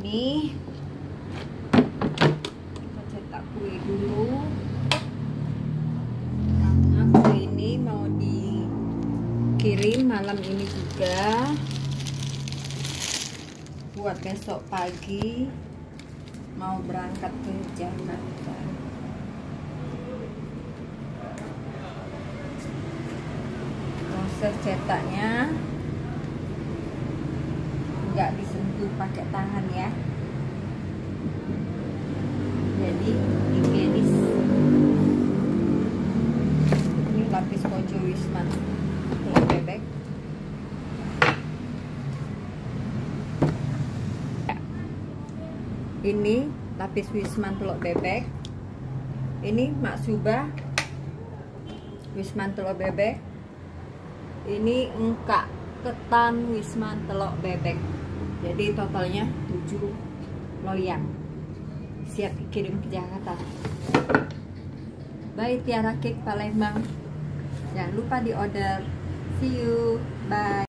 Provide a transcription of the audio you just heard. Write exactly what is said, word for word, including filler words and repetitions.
ini kita cetak kue dulu, karena kue ini mau dikirim malam ini juga buat besok pagi mau berangkat ke Jakarta. Proses cetaknya nggak disentuh pakai tangan ya, jadi higienis. Ini lapis Kojo Wisman telur bebek. Ini lapis Wisman telur bebek. Ini Mak Subah Wisman telur bebek. Ini engkak ketan Wisman telur bebek. Jadi totalnya tujuh loyang siap dikirim ke Jakarta. Bye Tiara Cake Palembang, jangan lupa di order. See you, bye.